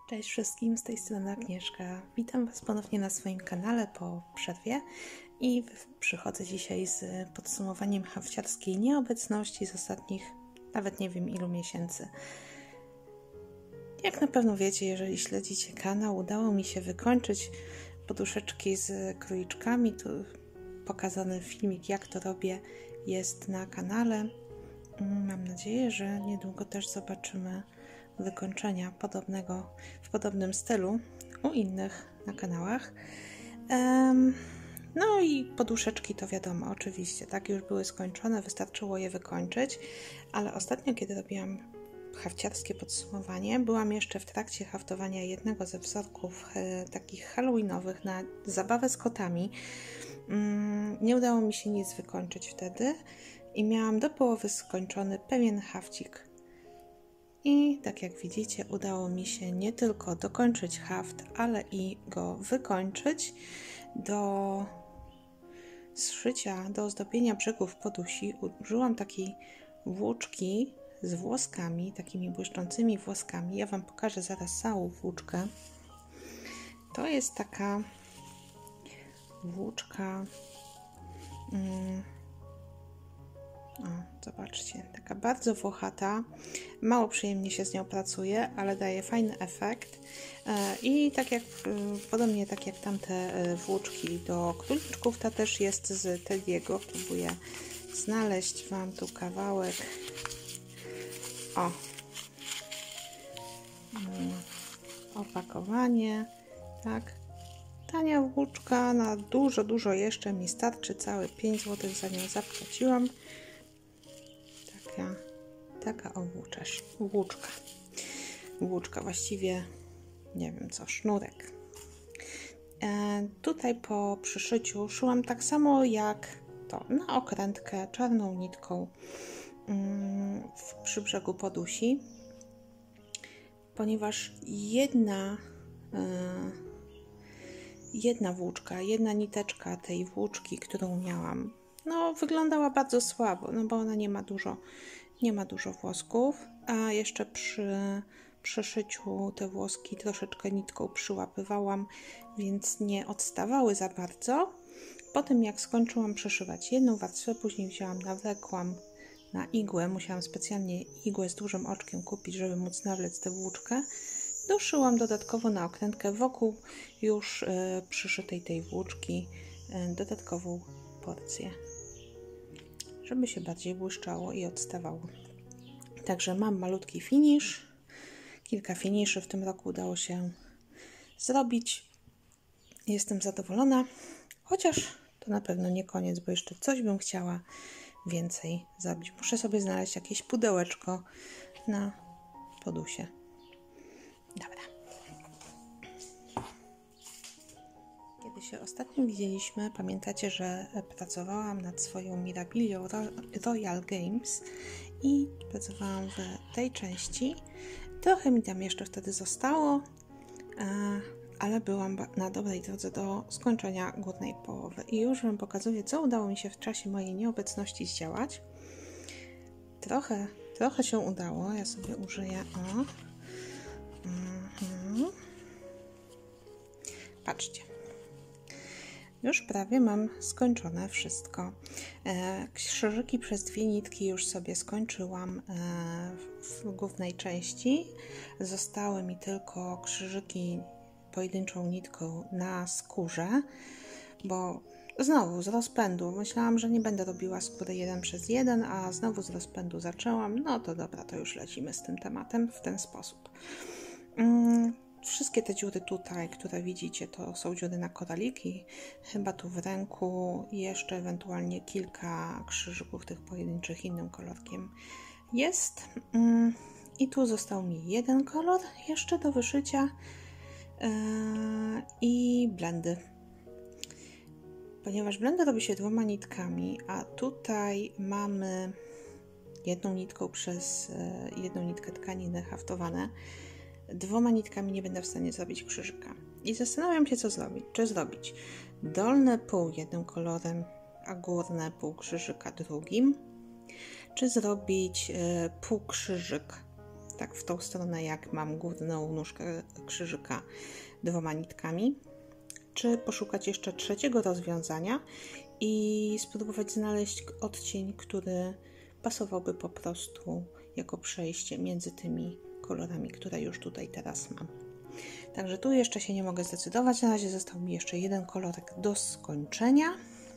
Cześć wszystkim, z tej strony Agnieszka. Witam Was ponownie na swoim kanale po przerwie i przychodzę dzisiaj z podsumowaniem hafciarskiej nieobecności z ostatnich, nawet nie wiem ilu miesięcy. Jak na pewno wiecie, jeżeli śledzicie kanał, udało mi się wykończyć poduszeczki z króliczkami. Tu pokazany filmik, jak to robię, jest na kanale. Mam nadzieję, że niedługo też zobaczymy wykończenia w podobnym stylu u innych na kanałach. No i poduszeczki to wiadomo, oczywiście, tak już były skończone, wystarczyło je wykończyć, ale ostatnio, kiedy robiłam hafciarskie podsumowanie, byłam jeszcze w trakcie haftowania jednego ze wzorków takich halloweenowych na zabawę z kotami. Nie udało mi się nic wykończyć wtedy i miałam do połowy skończony pewien hafcik. I tak jak widzicie, udało mi się nie tylko dokończyć haft, ale i go wykończyć. Do zszycia, do ozdobienia brzegów podusi użyłam takiej włóczki z włoskami, takimi błyszczącymi włoskami. Ja Wam pokażę zaraz całą włóczkę. To jest taka włóczka, zobaczcie, taka bardzo włochata, mało przyjemnie się z nią pracuje, ale daje fajny efekt i tak jak podobnie tak jak tamte włóczki do króliczków, ta też jest z Tediego. Próbuję znaleźć Wam tu kawałek. Opakowanie, tak, tania włóczka, na dużo jeszcze mi starczy, całe 5 zł za nią zapłaciłam. Taka włóczka, właściwie nie wiem co, sznurek. Tutaj po przyszyciu szyłam tak samo jak to, na okrętkę czarną nitką przy brzegu podusi, ponieważ jedna włóczka, jedna niteczka tej włóczki, którą miałam, no wyglądała bardzo słabo, no bo ona nie ma dużo włosków, a jeszcze przy szyciu te włoski troszeczkę nitką przyłapywałam, więc nie odstawały za bardzo. Potem jak skończyłam przeszywać jedną warstwę, później wzięłam, nawlekłam na igłę, musiałam specjalnie igłę z dużym oczkiem kupić, żeby móc nawlec tę włóczkę. Doszyłam dodatkowo na okrętkę wokół już przyszytej tej włóczki dodatkową porcję, żeby się bardziej błyszczało i odstawało. Także mam malutki finish. Kilka finiszy w tym roku udało się zrobić. Jestem zadowolona, chociaż to na pewno nie koniec, bo jeszcze coś bym chciała więcej zrobić. Muszę sobie znaleźć jakieś pudełeczko na podusie. Dobra. Kiedy się ostatnio widzieliśmy, pamiętacie, że pracowałam nad swoją Mirabilią Royal Games i pracowałam w tej części. Trochę mi tam jeszcze wtedy zostało, ale byłam na dobrej drodze do skończenia górnej połowy. I już Wam pokazuję, co udało mi się w czasie mojej nieobecności zdziałać. Trochę się udało. Ja sobie użyję. Patrzcie. Już prawie mam skończone wszystko. Krzyżyki przez 2 nitki już sobie skończyłam w głównej części. Zostały mi tylko krzyżyki pojedynczą nitką na skórze, bo znowu z rozpędu myślałam, że nie będę robiła skóry 1 przez 1, a znowu z rozpędu zaczęłam. No to dobra, to już lecimy z tym tematem w ten sposób. Wszystkie te dziury tutaj, które widzicie, to są dziury na koraliki, chyba tu w ręku i jeszcze ewentualnie kilka krzyżyków tych pojedynczych innym kolorkiem jest. I tu został mi jeden kolor jeszcze do wyszycia i blendy. Ponieważ blendy robi się 2 nitkami, a tutaj mamy jedną nitką przez jedną nitkę tkaniny haftowane, 2 nitkami nie będę w stanie zrobić krzyżyka. I zastanawiam się, co zrobić. Czy zrobić dolne pół jednym kolorem, a górne pół krzyżyka drugim, czy zrobić półkrzyżyk tak w tą stronę, jak mam górną nóżkę krzyżyka 2 nitkami, czy poszukać jeszcze trzeciego rozwiązania i spróbować znaleźć odcień, który pasowałby po prostu jako przejście między tymi kolorami, które już tutaj teraz mam. Także tu jeszcze się nie mogę zdecydować. Na razie został mi jeszcze jeden kolorek do skończenia.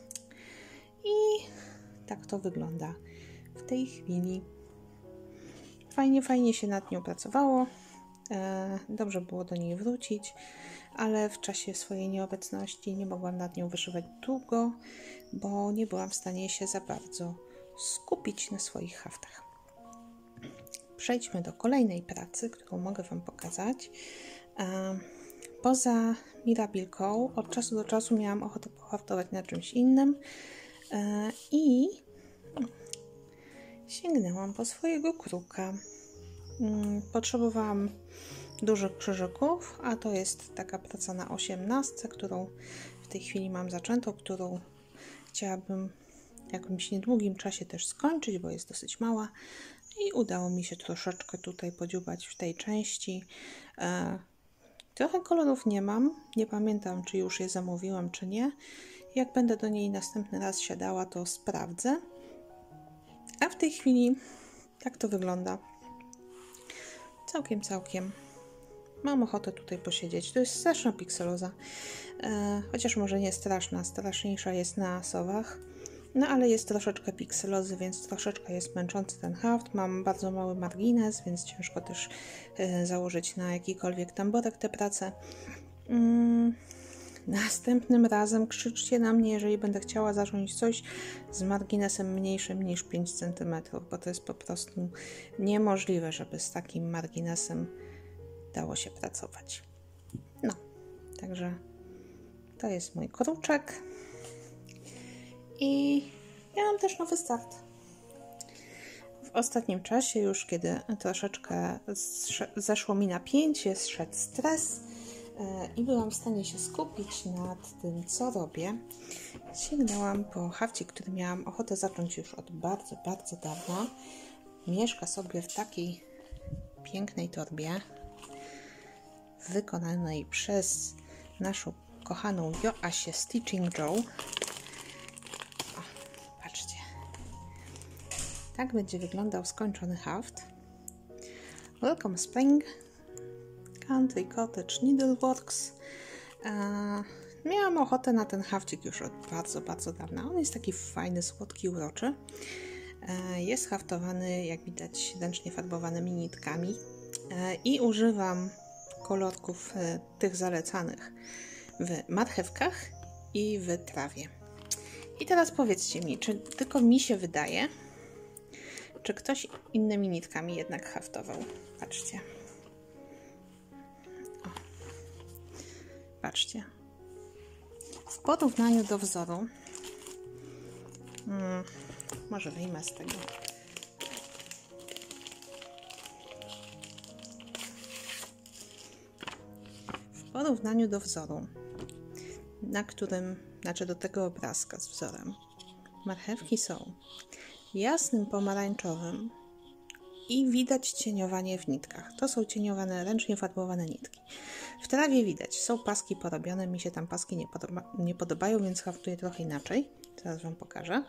I tak to wygląda w tej chwili. Fajnie się nad nią pracowało. Dobrze było do niej wrócić, ale w czasie swojej nieobecności nie mogłam nad nią wyszywać długo, bo nie byłam w stanie się za bardzo skupić na swoich haftach. Przejdźmy do kolejnej pracy, którą mogę Wam pokazać. Poza Mirabilką od czasu do czasu miałam ochotę pohaftować na czymś innym i sięgnęłam po swojego kruka. Potrzebowałam dużych krzyżyków, a to jest taka praca na 18, którą w tej chwili mam zaczętą, którą chciałabym w jakimś niedługim czasie też skończyć, bo jest dosyć mała i udało mi się troszeczkę tutaj podziubać w tej części. Trochę kolorów nie mam, nie pamiętam, czy już je zamówiłam, czy nie. Jak będę do niej następny raz siadała, to sprawdzę. A w tej chwili tak to wygląda. Całkiem. Mam ochotę tutaj posiedzieć. To jest straszna pikseloza. Chociaż może nie straszna. Straszniejsza jest na sowach. No ale jest troszeczkę pikselozy, więc troszeczkę jest męczący ten haft. Mam bardzo mały margines, więc ciężko też założyć na jakikolwiek tamborek tę pracę. Następnym razem krzyczcie na mnie, jeżeli będę chciała zacząć coś z marginesem mniejszym niż 5 cm, bo to jest po prostu niemożliwe, żeby z takim marginesem dało się pracować. No, także to jest mój kruczek i ja mam też nowy start. W ostatnim czasie już, kiedy troszeczkę zeszło mi napięcie, zszedł stres i byłam w stanie się skupić nad tym, co robię, sięgnęłam po hafcik, który miałam ochotę zacząć już od bardzo dawna. Mieszka sobie w takiej pięknej torbie wykonanej przez naszą kochaną Joasię Stitching Joe. O, patrzcie. Tak będzie wyglądał skończony haft. Welcome Spring, Country Cottage Needleworks. Miałam ochotę na ten hafcik już od bardzo dawna. On jest taki fajny, słodki, uroczy. Jest haftowany, jak widać, ręcznie farbowanymi nitkami i używam kolorków tych zalecanych w marchewkach i w trawie. I teraz powiedzcie mi, czy tylko mi się wydaje, czy ktoś innymi nitkami jednak haftował? Patrzcie. O. Patrzcie. W porównaniu do wzoru, może wyjmę z tego. W porównaniu do wzoru, na którym, znaczy do tego obrazka z wzorem, marchewki są jasnym pomarańczowym i widać cieniowanie w nitkach. To są cieniowane, ręcznie farbowane nitki. W trawie widać, są paski porobione, mi się tam paski nie podobają, więc haftuję trochę inaczej. Teraz Wam pokażę.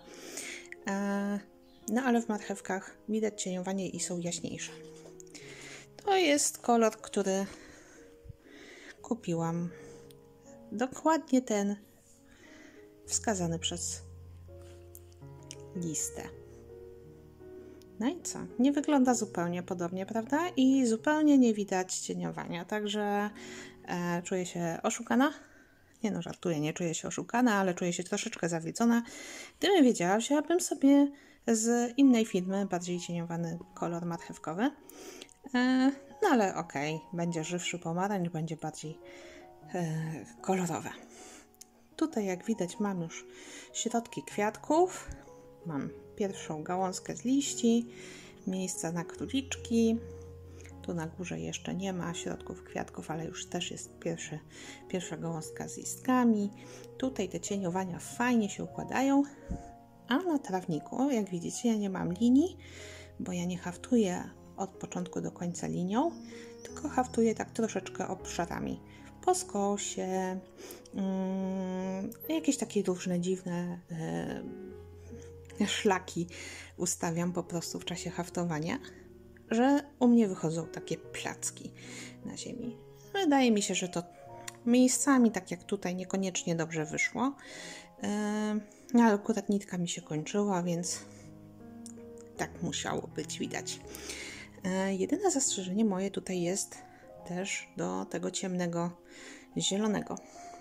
No ale w marchewkach widać cieniowanie i są jaśniejsze. To jest kolor, który kupiłam. Dokładnie ten wskazany przez listę. No i co? Nie wygląda zupełnie podobnie, prawda? I zupełnie nie widać cieniowania, także czuję się oszukana. Nie no, żartuję, nie czuję się oszukana, ale czuję się troszeczkę zawiedzona. Gdybym wiedziała, wzięłabym sobie z innej firmy bardziej cieniowany kolor marchewkowy. No ale okej, będzie żywszy pomarańcz, będzie bardziej kolorowe. Tutaj jak widać mam już środki kwiatków. Mam pierwszą gałązkę z liści, miejsca na króliczki. Tu na górze jeszcze nie ma środków kwiatków, ale już też jest pierwsza gałązka z listkami. Tutaj te cieniowania fajnie się układają. A na trawniku, jak widzicie, ja nie mam linii, bo ja nie haftuję od początku do końca linią, tylko haftuję tak troszeczkę obszarami. Po skosie, jakieś takie różne dziwne szlaki ustawiam po prostu w czasie haftowania, że u mnie wychodzą takie placki na ziemi. Wydaje mi się, że to miejscami, tak jak tutaj, niekoniecznie dobrze wyszło, ale akurat nitka mi się kończyła, więc tak musiało być, widać. Jedyne zastrzeżenie moje tutaj jest też do tego ciemnego zielonego.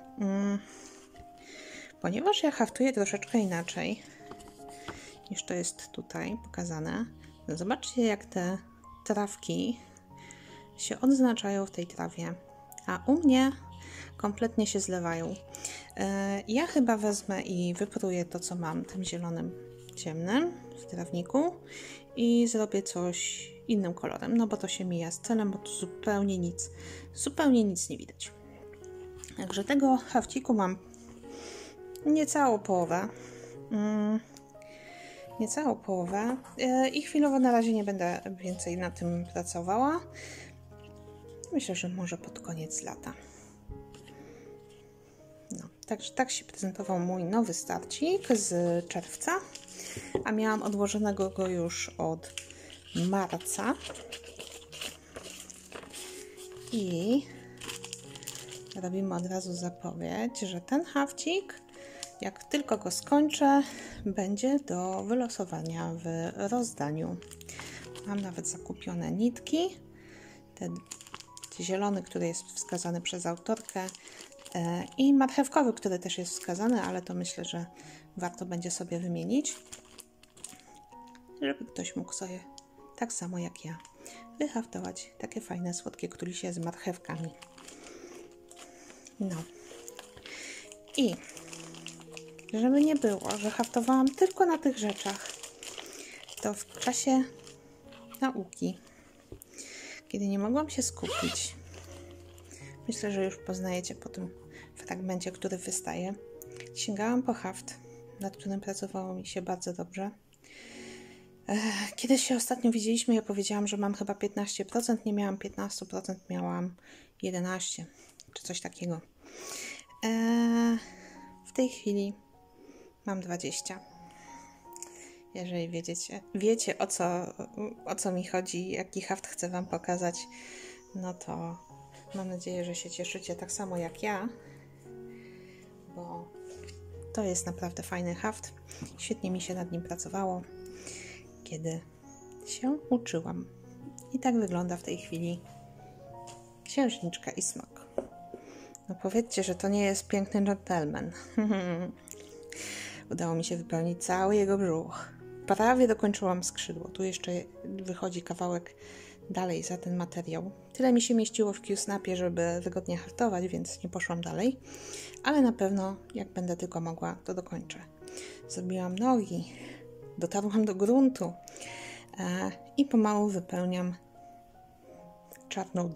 Ponieważ ja haftuję troszeczkę inaczej niż to jest tutaj pokazane, zobaczcie, jak te trawki się odznaczają w tej trawie, a u mnie kompletnie się zlewają. Ja chyba wezmę i wypruję to, co mam tym zielonym ciemnym w trawniku i zrobię coś innym kolorem, no bo to się mija z celem, bo tu zupełnie nic nie widać. Także tego hafciku mam niecałą połowę. I chwilowo na razie nie będę więcej na tym pracowała. Myślę, że może pod koniec lata. No, także tak się prezentował mój nowy starcik z czerwca, a miałam odłożonego go już od marca. I robimy od razu zapowiedź, że ten hafcik, jak tylko go skończę, będzie do wylosowania w rozdaniu. Mam nawet zakupione nitki. Ten zielony, który jest wskazany przez autorkę, i marchewkowy, który też jest wskazany, ale to myślę, że warto będzie sobie wymienić, żeby ktoś mógł sobie tak samo jak ja wyhaftować takie fajne, słodkie królisie z marchewkami. No. I żeby nie było, że haftowałam tylko na tych rzeczach, to w czasie nauki, kiedy nie mogłam się skupić, myślę, że już poznajecie po tym fragmencie, który wystaje, sięgałam po haft, nad którym pracowało mi się bardzo dobrze. Kiedy się ostatnio widzieliśmy, ja powiedziałam, że mam chyba 15%, nie miałam 15%, miałam 11% czy coś takiego. W tej chwili mam 20%. Jeżeli wiecie o co mi chodzi, jaki haft chcę Wam pokazać, no to mam nadzieję, że się cieszycie tak samo jak ja, bo to jest naprawdę fajny haft. Świetnie mi się nad nim pracowało, kiedy się uczyłam. I tak wygląda w tej chwili księżniczka i smok. No powiedzcie, że to nie jest piękny dżentelmen. Udało mi się wypełnić cały jego brzuch. Prawie dokończyłam skrzydło. Tu jeszcze wychodzi kawałek dalej za ten materiał. Tyle mi się mieściło w Q-snapie, żeby wygodnie haftować, więc nie poszłam dalej. Ale na pewno, jak będę tylko mogła, to dokończę. Zrobiłam nogi, dotarłam do gruntu i pomału wypełniam czarną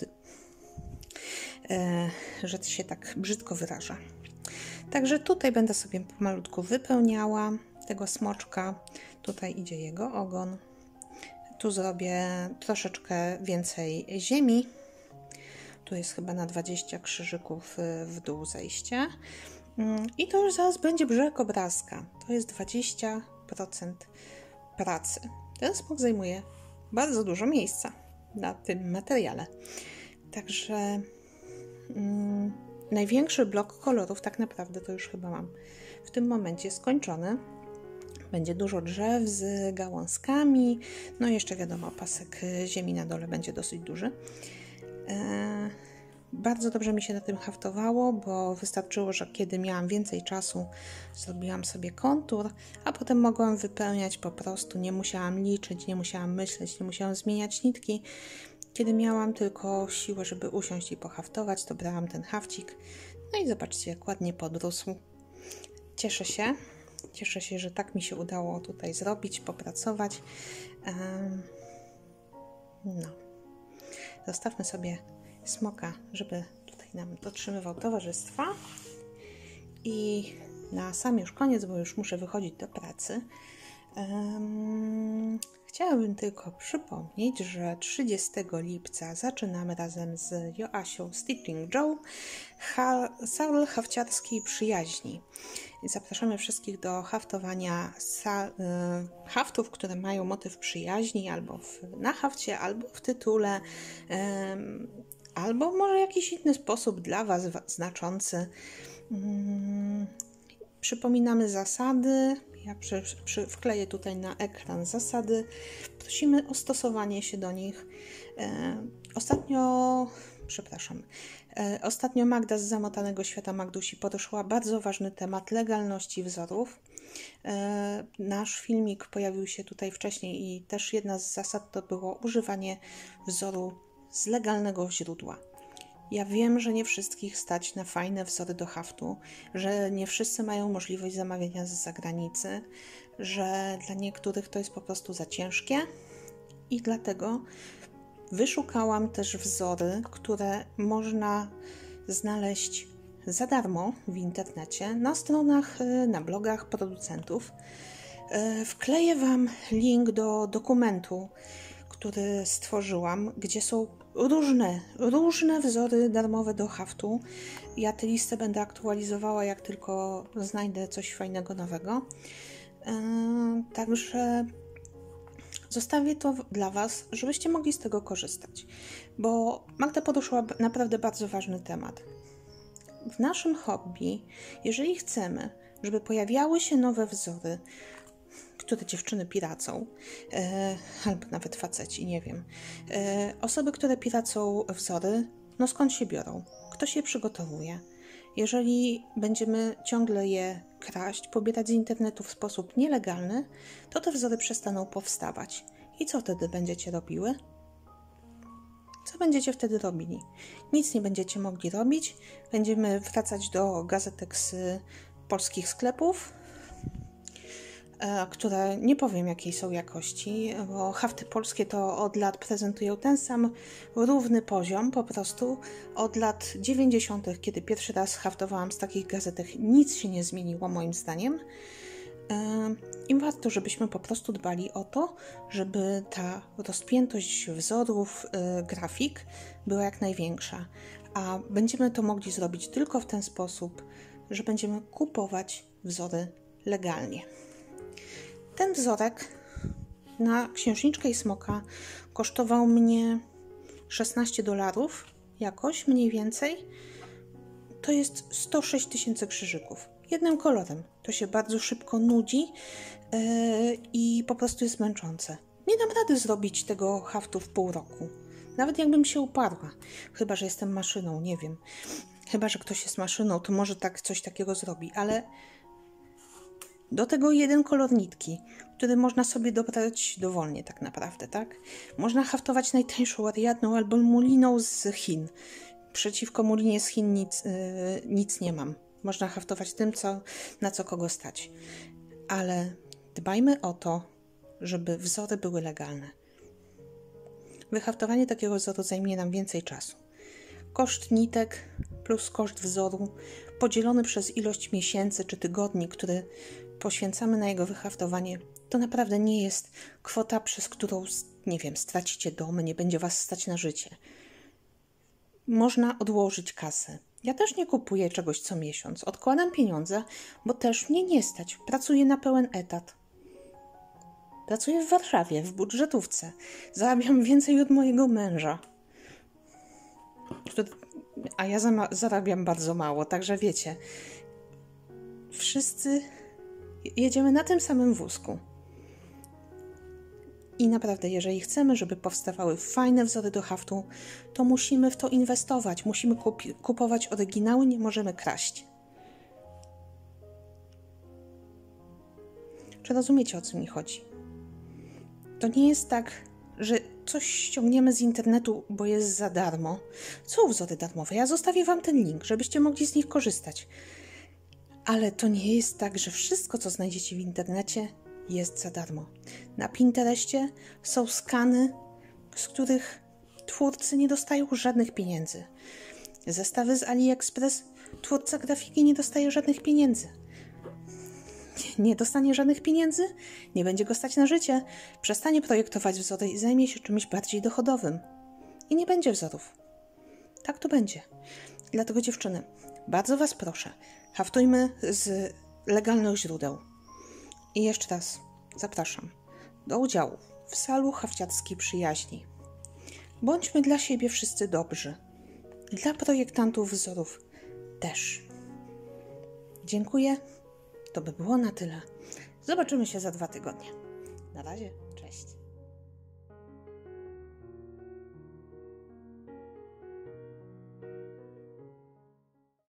że to się tak brzydko wyraża. Także tutaj będę sobie pomalutku wypełniała tego smoczka. Tutaj idzie jego ogon. Tu zrobię troszeczkę więcej ziemi. Tu jest chyba na 20 krzyżyków w dół zejście. I to już zaraz będzie brzeg obrazka. To jest 20% pracy. Ten smok zajmuje bardzo dużo miejsca na tym materiale. Także największy blok kolorów tak naprawdę to już chyba mam w tym momencie skończony. Będzie dużo drzew z gałązkami. No i jeszcze wiadomo, pasek ziemi na dole będzie dosyć duży. Bardzo dobrze mi się na tym haftowało, bo wystarczyło, że kiedy miałam więcej czasu, zrobiłam sobie kontur, a potem mogłam wypełniać po prostu. Nie musiałam liczyć, nie musiałam myśleć, nie musiałam zmieniać nitki. Kiedy miałam tylko siłę, żeby usiąść i pohaftować, to brałam ten hafcik. No i zobaczcie, jak ładnie podrósł. Cieszę się, że tak mi się udało tutaj zrobić, popracować. No. Zostawmy sobie smoka, żeby tutaj nam dotrzymywał towarzystwa. I na sam już koniec, bo już muszę wychodzić do pracy, Chciałabym tylko przypomnieć, że 30 lipca zaczynamy razem z Joasią Stitching Joe salon hafciarskiej przyjaźni. Zapraszamy wszystkich do haftowania haftów, które mają motyw przyjaźni albo na hafcie, albo w tytule, albo może jakiś inny sposób dla Was znaczący. Przypominamy zasady. Ja wkleję tutaj na ekran zasady. Prosimy o stosowanie się do nich. Ostatnio Magda z Zamotanego Świata Magdusi poruszyła bardzo ważny temat legalności wzorów. Nasz filmik pojawił się tutaj wcześniej i też jedna z zasad to było używanie wzoru z legalnego źródła. Ja wiem, że nie wszystkich stać na fajne wzory do haftu, że nie wszyscy mają możliwość zamawiania z zagranicy, że dla niektórych to jest po prostu za ciężkie i dlatego wyszukałam też wzory, które można znaleźć za darmo w internecie, na stronach, na blogach producentów. Wkleję Wam link do dokumentu, który stworzyłam, gdzie są różne wzory darmowe do haftu. Ja tę listę będę aktualizowała, jak tylko znajdę coś fajnego nowego. Także zostawię to dla Was, żebyście mogli z tego korzystać, bo Magda poruszyła naprawdę bardzo ważny temat. W naszym hobby, jeżeli chcemy, żeby pojawiały się nowe wzory, które dziewczyny piracą, albo nawet faceci, nie wiem. Osoby, które piracą wzory, no skąd się biorą? Ktoś je przygotowuje. Jeżeli będziemy ciągle je kraść, pobierać z internetu w sposób nielegalny, to te wzory przestaną powstawać. I co wtedy będziecie robiły? Co będziecie wtedy robili? Nic nie będziecie mogli robić. Będziemy wracać do gazetek z polskich sklepów, które nie powiem jakiej są jakości, bo hafty polskie to od lat prezentują ten sam równy poziom, po prostu od lat 90., kiedy pierwszy raz haftowałam z takich gazetek, nic się nie zmieniło moim zdaniem. I warto, żebyśmy po prostu dbali o to, żeby ta rozpiętość wzorów, grafik była jak największa, a będziemy to mogli zrobić tylko w ten sposób, że będziemy kupować wzory legalnie. Ten wzorek na księżniczkę i smoka kosztował mnie $16, jakoś mniej więcej. To jest 106 000 krzyżyków. Jednym kolorem. To się bardzo szybko nudzi i po prostu jest męczące. Nie dam rady zrobić tego haftu w pół roku. Nawet jakbym się uparła. Chyba że jestem maszyną, nie wiem. Chyba że ktoś jest maszyną, to może tak coś takiego zrobi, ale do tego jeden kolor nitki, który można sobie dobrać dowolnie tak naprawdę, tak? Można haftować najtańszą Ariadną albo muliną z Chin. Przeciwko mulinie z Chin nic nie mam. Można haftować tym, na co kogo stać. Ale dbajmy o to, żeby wzory były legalne. Wyhaftowanie takiego wzoru zajmie nam więcej czasu. Koszt nitek plus koszt wzoru podzielony przez ilość miesięcy czy tygodni, które poświęcamy na jego wyhaftowanie, to naprawdę nie jest kwota, przez którą, nie wiem, stracicie dom, nie będzie Was stać na życie. Można odłożyć kasę. Ja też nie kupuję czegoś co miesiąc. Odkładam pieniądze, bo też mnie nie stać. Pracuję na pełen etat. Pracuję w Warszawie, w budżetówce. Zarabiam więcej od mojego męża. A ja zarabiam bardzo mało, także wiecie. Wszyscy jedziemy na tym samym wózku. I naprawdę, jeżeli chcemy, żeby powstawały fajne wzory do haftu, to musimy w to inwestować. Musimy kupować oryginały, nie możemy kraść. Czy rozumiecie, o co mi chodzi? To nie jest tak, że coś ściągniemy z internetu, bo jest za darmo. Są wzory darmowe. Ja zostawię Wam ten link, żebyście mogli z nich korzystać. Ale to nie jest tak, że wszystko, co znajdziecie w internecie, jest za darmo. Na Pinterestie są skany, z których twórcy nie dostają żadnych pieniędzy. Zestawy z AliExpress, twórca grafiki nie dostaje żadnych pieniędzy. nie dostanie żadnych pieniędzy, nie będzie go stać na życie, przestanie projektować wzory i zajmie się czymś bardziej dochodowym. I nie będzie wzorów. Tak to będzie. Dlatego dziewczyny, bardzo Was proszę, haftujmy z legalnych źródeł. I jeszcze raz zapraszam do udziału w Salu Hafciarskiej Przyjaźni. Bądźmy dla siebie wszyscy dobrzy. Dla projektantów wzorów też. Dziękuję. To by było na tyle. Zobaczymy się za 2 tygodnie. Na razie. Cześć.